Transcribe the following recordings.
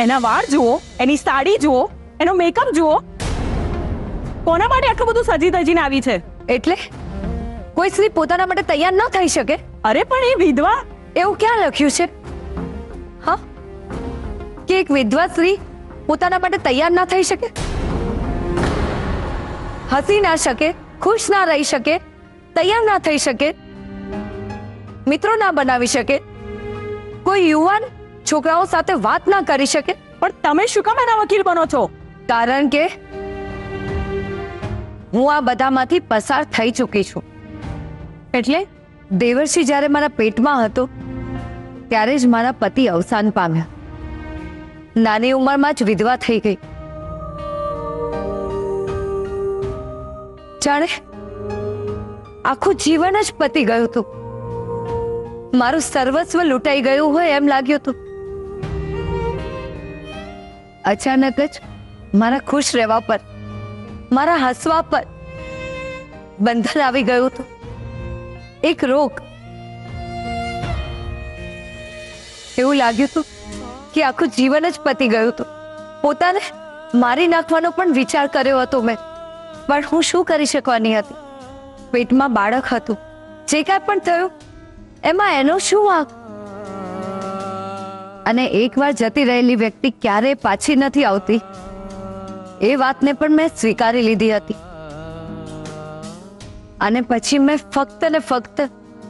એના વાળ જુઓ, એની સાડી જુઓ, એનો મેકઅપ જુઓ. કોના માટે આટલું બધું સજી ધજીને આવી છે? એટલે કોઈ સ્ત્રી પોતાના માટે તૈયાર ન થઈ શકે? અરે પણ એ વિધવા. એવું ક્યાં લખ્યું છે? હા, કે એક વિધવા સ્ત્રી પોતાના માટે તૈયાર ના થઈ શકે? હસી ના શકે, ખુશ ના રહી શકે, તૈયાર ના થઈ શકે, મિત્રો ના બનાવી શકે, કોઈ યુવાન છોકરાઓ સાથે વાત ના કરી શકે? પણ તમે શું કામ એના વકીલ બનો છો? કારણ કે હું આ બધામાંથી પસાર થઈ ચૂકી છું. એટલે દેવર્ષિ જ્યારે મારા પેટમાં હતો ત્યારે જ મારા પતિ અવસાન પામ્યા. નાની ઉંમરમાં જ વિધવા થઈ ગઈ. જાણે આખું જીવન જ પતી ગયું હતું. મારું સર્વસ્વ લૂંટાઈ ગયું હોય એમ લાગ્યું હતું. અચાનક જ મારા ખુશ રહેવા પર, મારા હસવા પર બંધન આવી ગયું હતું. એક રોગ. એવું લાગ્યું હતું કે આખું જીવન જ પતી ગયું હતું. પોતાને મારી નાખવાનો પણ વિચાર કર્યો હતો મેં, પણ હું શું કરી શકવાની હતી? પેટમાં બાળક હતું. જે કાંઈ પણ થયું એમાં એનો શું વાંક? અને એકવાર જતી રહેલી વ્યક્તિ ક્યારેય પાછી નથી આવતી એ વાતને પણ મેં સ્વીકારી લીધી હતી. અને પછી મેં ફક્ત ને ફક્ત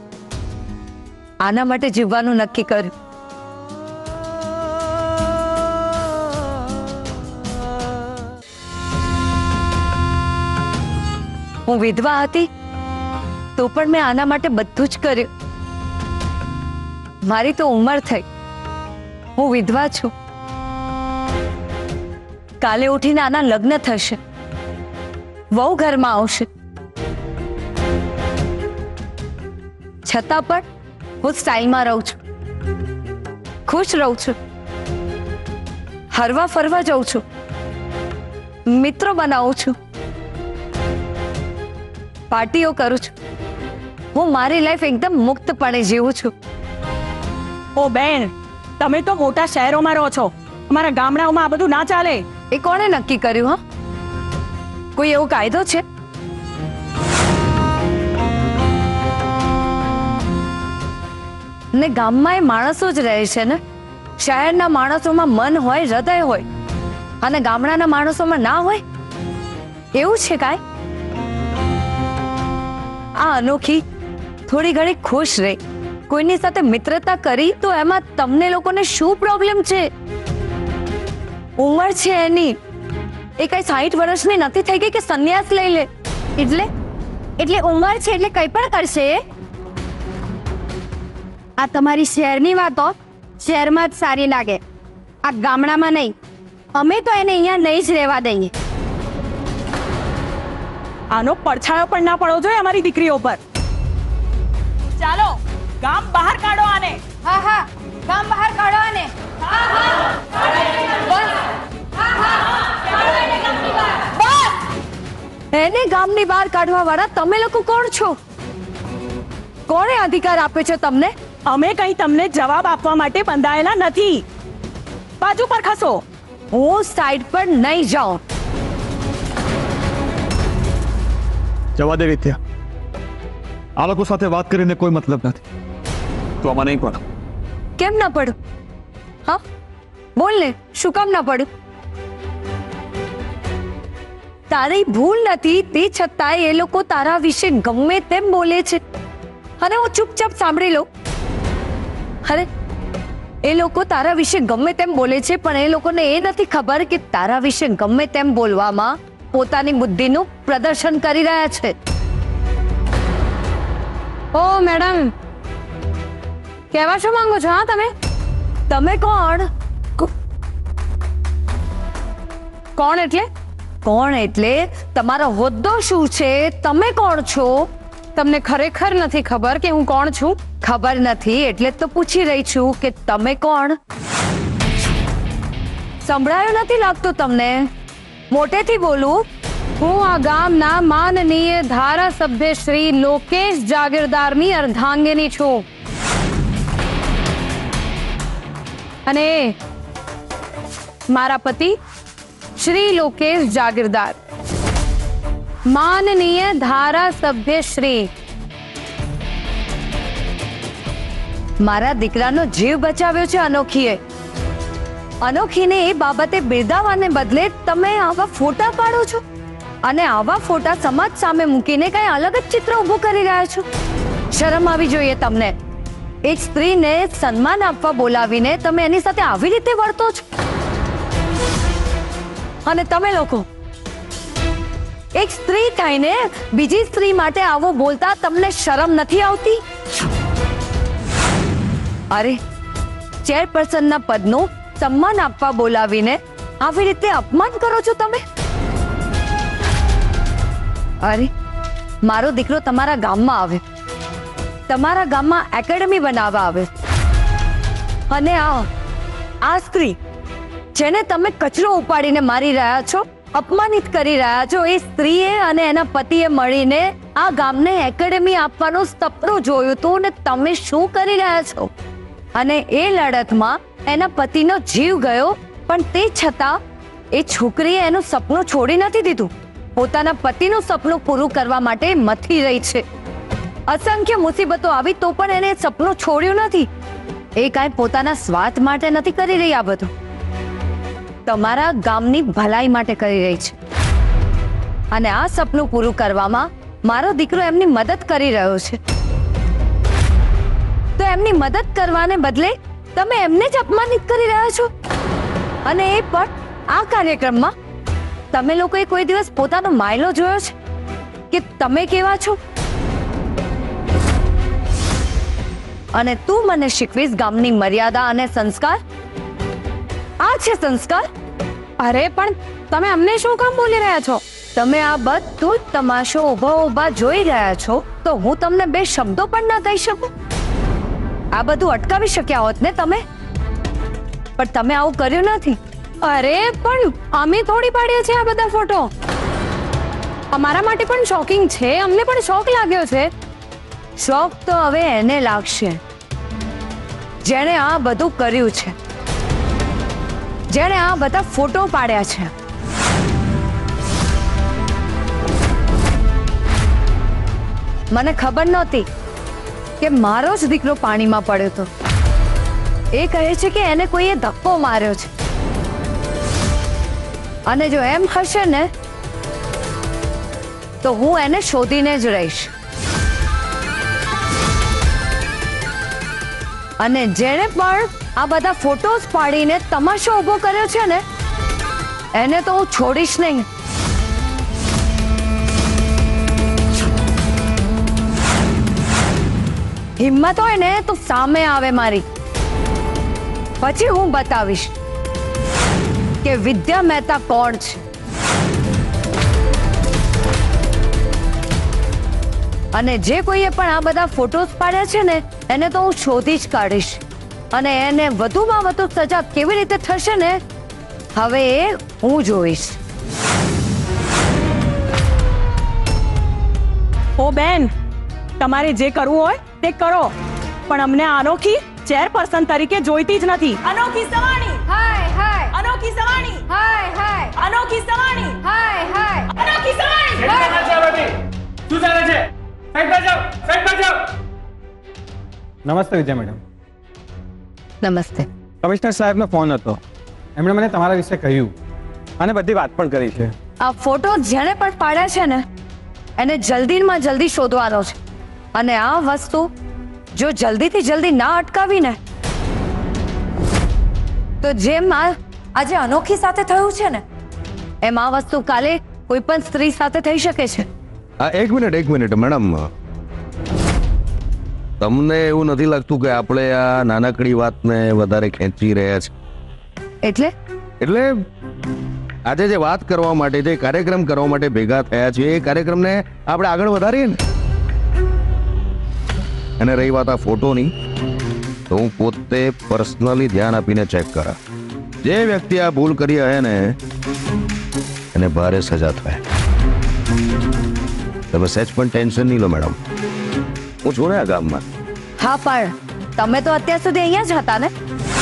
આના માટે જીવવાનું નક્કી કર્યું. હું વિધવા હતી તો પણ મેં આના માટે બધું જ કર્યું. મારી તો ઉંમર થઈ, હું વિધવા છું. કાલે ઉઠીને આના લગ્ન થશે, વહુ ઘરમાં આવશે, છતાં પણ હું સ્ટાઇલમાં રહું છું, ખુશ રહું છું, હરવા ફરવા જાઉં છું, મિત્રો બનાવું છું, પાર્ટીઓ કરું છું. હું મારી લાઈફ એકદમ મુક્તપણે જીવું છું. ઓ બેન, તમે તો મોટા શહેરોમાં રહો છો, અમારા ગામડાઓમાં આ બધું ના ચાલે. એ કોણે નક્કી કર્યું? હા, કોઈ એવો કાયદો છે? ને ગામમાં એ માણસો જ રહે છે ને. શહેરના માણસોમાં મન હોય, હૃદય હોય, અને ગામડાના માણસોમાં ના હોય. એવું છે કાંઈ? આ અનોખી થોડી ઘણી ખુશ રહી, કોઈની સાથે મિત્રતા કરી તો એમાં તમને લોકોને શું પ્રોબ્લેમ છે? ઉંમર છે એની, એ કઈ 60 વર્ષની નથી થઈ ગઈ કે સંન્યાસ લઈ લે. એટલે ઉંમર છે એટલે કઈ પણ કરશે? આ તમારી શહેરની વાતો શહેરમાં જ સારી લાગે, આ ગામડામાં નહીં. અમે તો એને અહીંયા નહીં જ રહેવા દઈએ. આનો પડછાયો પણ ના પડવો જોઈએ અમારી દીકરીઓ પર. ચાલો ગામ બહાર કાઢો આને. હા હા, ગામ બહાર કાઢો આને. એને ગામની બહાર કાઢવા વાળા તમે લોકો કોણ છો? કોણે અધિકાર આપ્યો છે તમને? અમે કઈ તમને જવાબ આપવા માટે બંધાયેલા નથી. બાજુ પર ખસો. હું સાઈડ પર નહીં જાઉં. જવા દે વિદ્યા, આ લોકો સાથે વાત કરીને કોઈ મતલબ નથી. તું આમાં નહીં પડો. કેમ ના પડું? હા બોલ ને, શું કામ ના પડું? તારી ભૂલ નથી તે છતાંય એ લોકો તારા વિશે ગમે તેમ બોલે છે અને હું ચૂપચાપ સાંભળી લઉં. અરે એ લોકો તારા વિશે ગમે તેમ બોલે છે પણ એ લોકોને એ નથી ખબર કે તારા વિશે ગમે તેમ બોલવામાં પોતાની બુદ્ધિનું પ્રદર્શન કરી રહ્યા છે. ઓ મેડમ, કહેવા શું માંગો છો? હા તમે કોણ? કોણ એટલે? કોણ એટલે તમારો હોદ્દો શું છે? તમે કોણ છો? તમને ખરેખર નથી ખબર કે હું કોણ છું? ખબર નથી એટલે તો પૂછી રહી છું કે તમે કોણ? સંભળાયું નથી લાગતું તમને? મોટેથી બોલું. હું આ ગામના માનનીય ધારાસભ્ય શ્રી લોકેશ જાગીરદારની અર્ધાંગિની છું. અને મારા પતિ શ્રી લોકેશ જાગીરદાર, માનનીય ધારાસભ્ય શ્રી, મારા દીકરાનો જીવ બચાવ્યો છે અનોખીએ. અનોખીને એ બાબતે બિરદાવવાને બદલે તમે આવા ફોટા પાડો છો અને આવા ફોટા સમાજ સામે મૂકીને કઈ અલગ જ ચિત્ર ઊભું કરી રહ્યા છો. શરમ આવી જોઈએ તમને. એક સ્ત્રીને સન્માન આપવા બોલાવીને તમે એની સાથે આવી રીતે વર્તો છો. અને તમે લોકો એક સ્ત્રી થઈને બીજી સ્ત્રી માટે આવો બોલતા તમને શરમ નથી આવતી? અરે, ચેરપર્સનના પદનું સન્માન આપવા બોલાવીને આવી રીતે અપમાન કરો છો તમે. અરે, મારો દીકરો તમારા ગામમાં આવે, તમારા ગામમાં એકેડમી બનાવવા આવે, અને આ સ્ત્રી જેને તમે કચરો ઉપાડીને મારી રહ્યા છો, અપમાનિત કરી રહ્યા છો, એ સ્ત્રીએ અને એના પતિએ મળીને આ ગામને એકેડમી આપવાનું સપનું જોયું હતું ને તમે શું કરી રહ્યા છો? અને એ લડતમાં એના પતિનો જીવ ગયો, પણ તે છતાં એ છોકરીએ એનું સપનું છોડી નથી દીધું. પોતાના પતિનું સપનું પૂરું કરવા માટે મથી રહી છે. અસંખ્ય મુસીબતો આવી તો પણ એને સપનું છોડ્યું નથી. એ કાંઈ પોતાના સ્વાર્થ માટે નથી કરી રહી, આ બધું તમારા ગામની ભલાઈ માટે કરી રહી છે. અને આ સપનું પૂરું કરવામાં મારો દીકરો એમની મદદ કરી રહ્યો છે. તો એમની મદદ કરવાને બદલે તમે એમને જ અપમાનિત કરી રહ્યા છો. અને એ પણ આ કાર્યક્રમમાં તમે લોકોએ કોઈ દિવસ પોતાનો માયલો જોયો છે કે તમે કેવા છો? અને તું મને શીખવીશ ગામની મર્યાદા અને સંસ્કાર? આ છે સંસ્કાર? અરે પણ તમે અમને શું કામ બોલી રહ્યા છો? તમે આ બધું જ તમાશો ઊભા જોઈ રહ્યા છો તો હું તમને બે શબ્દો પણ ના કહી શકું? આ બધું અટકાવી શક્યા હોત ને તમે, પણ તમે આવું કર્યું નથી. અરે પણ અમે થોડી પાડીએ છીએ આ બધા ફોટો. અમારા માટે પણ શોકિંગ છે, અમને પણ શોક લાગ્યો છે. શોખ તો હવે એને લાગશે જેણે આ બધું કર્યું છે, જેણે આ બધા ફોટો પાડ્યા છે. મને ખબર નહોતી કે મારો જ દીકરો પાણીમાં પડ્યો હતો. એ કહે છે કે એને કોઈએ ધક્કો માર્યો છે, અને જો એમ હશે ને તો હું એને શોધીને જ રહીશ. અને જેણે પણ આ બધા ફોટોસ પાડીને તમાશો ઉભો કર્યો છે ને એને તો હું છોડીશ નહીં. હિંમત હોય ને તો સામે આવે મારી, પછી હું બતાવીશ કે વિદ્યા મહેતા કોણ છે. અને જે કોઈએ પણ આ બધા ફોટોસ પાડ્યા છે ને એને તો હું શોધી જ કાઢીશ. અને એને વધુમાં વધુ સજા કેવી રીતે થશે ને હવે એ હું જોઈશ. ઓ બેન, તમારે જે કરવું હોય તે કરો, પણ અમને અનોખી ચેરપર્સન તરીકે જોઈતી જ નથી. અનોખી સવાણી, હાય હાય, અનોખી સવાણી, હાય હાય, અનોખી સવાણી, હાય હાય, અનોખી સવાણી. શું ચાલે છે? સાઈડ પર જાઓ. નમસ્તે વિજય મેડમ. નમસ્તે. કમિશનર સાહેબનો ફોન હતો, એમણે મને તમારા વિશે કહ્યું અને બધી વાત પણ કરી છે. આ ફોટો જેણે પણ પાડ્યા છે ને એને જલ્દીમાં જલ્દી શોધવાનો છે. અને આ વસ્તુ જો જલ્દીથી જલ્દી ના અટકાવીને તો જેમ આજે અનોખી સાથે થયું છે ને એમ આ વસ્તુ કાલે કોઈ પણ સ્ત્રી સાથે થઈ શકે છે. એક મિનિટ મેડમ, તમને એવું નથી લાગતું કે આપણે આ નાનકડી વાતને વધારે ખેંચી રહ્યા છે? એટલે આજે જે વાત કરવા માટે, જે કાર્યક્રમ કરવા માટે ભેગા થયા છે એ કાર્યક્રમને આપણે આગળ વધારીએ ને. અને રહી વાત આ ફોટોની, તો હું પોતે પર્સનલી ધ્યાન આપીને ચેક કરા. જે વ્યક્તિ આ ભૂલ કરી હે ને એને ભારે સજા થાય. તમે સહેજ પણ ટેન્શન નહીં લો મેડમ, હું છું ને આ ગામમાં. હા, પણ તમે તો અત્યાર સુધી અહીંયા જ હતા ને.